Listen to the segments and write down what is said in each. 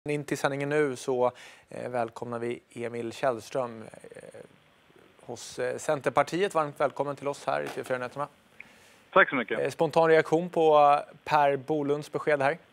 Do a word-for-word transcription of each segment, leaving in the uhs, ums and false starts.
In till sändningen nu så eh, välkomnar vi Emil Källström eh, hos eh, Centerpartiet. Varmt välkommen till oss här i T V fyra-nyheterna. Tack så mycket. Eh, spontan reaktion på Per Bolunds besked här?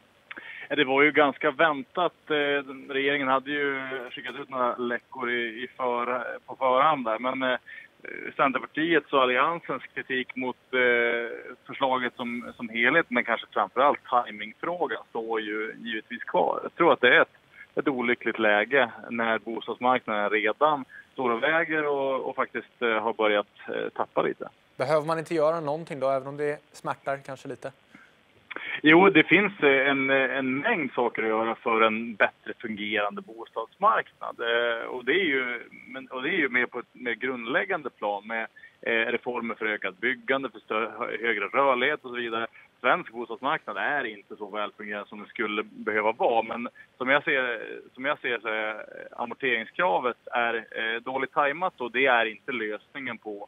Det var ju ganska väntat. Regeringen hade ju skickat ut några läckor i, i för, på förhand där. Men eh, Centerpartiets och Alliansens kritik mot eh, förslaget som, som helhet, men kanske framförallt timingfrågan, står ju givetvis kvar. Jag tror att det är ett, ett olyckligt läge när bostadsmarknaden redan står och väger och, och faktiskt eh, har börjat eh, tappa lite. Behöver man inte göra någonting då, även om det smärtar kanske lite? Jo, det finns en, en mängd saker att göra för en bättre fungerande bostadsmarknad. Och det är ju, och det är ju mer på ett mer grundläggande plan med reformer för ökat byggande, för större, högre rörlighet och så vidare. Svensk bostadsmarknad är inte så välfungerande som det skulle behöva vara. Men som jag ser, som jag ser så är amorteringskravet är dåligt tajmat, och det är inte lösningen på,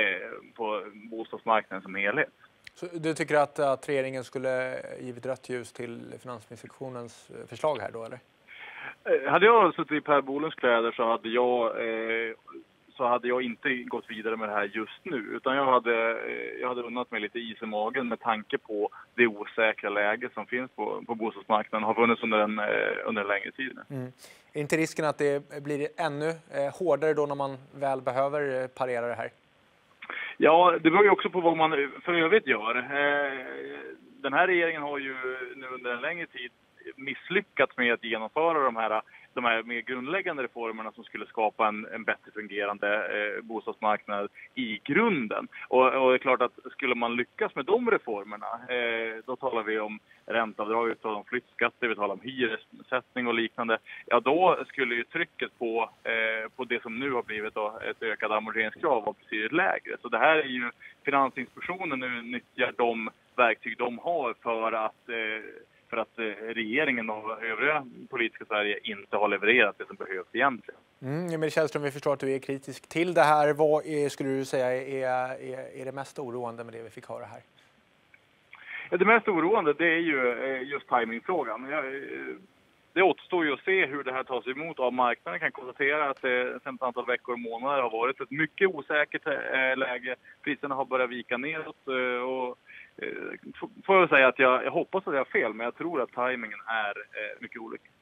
på bostadsmarknaden som helhet. Så du tycker att, att regeringen skulle givit rött ljus till Finansinspektionens förslag här då, eller? Hade jag suttit i Per Bolunds kläder så hade jag eh, så hade jag inte gått vidare med det här just nu, utan jag hade eh, jag hade unnat mig lite is i magen med tanke på det osäkra läge som finns på på bostadsmarknaden, har funnits under en eh, under en längre tid. Mm. Är inte risken att det blir ännu eh, hårdare då när man väl behöver eh, parera det här? Ja, det beror ju också på vad man för övrigt gör. Den här regeringen har ju nu under en längre tid misslyckats med att genomföra de här, de här mer grundläggande reformerna som skulle skapa en, en bättre fungerande eh, bostadsmarknad i grunden. Och, och det är klart att skulle man lyckas med de reformerna, eh, då talar vi om ränteavdrag, vi talar om flyttskatter, vi talar om hyressättning och liknande. Ja, då skulle ju trycket på, eh, på det som nu har blivit då, ett ökat amorteringskrav vara precis lägre. Så det här är ju, Finansinspektionen nu nyttjar de verktyg de har för att eh, för att regeringen och övriga politiska Sverige inte har levererat det som behövs egentligen. Mm, Emil Källström, vi förstår att du är kritisk till det här. Vad är, skulle du säga är, är, är det mest oroande med det vi fick höra här? Ja, det mest oroande det är ju just timingfrågan. Det återstår ju att se hur det här tas emot av marknaden. Jag kan konstatera att det sedan ett antal veckor och månader har varit ett mycket osäkert läge. Priserna har börjat vika neråt, och får jag säga att jag, jag hoppas att jag har fel, men jag tror att timingen är mycket olycklig.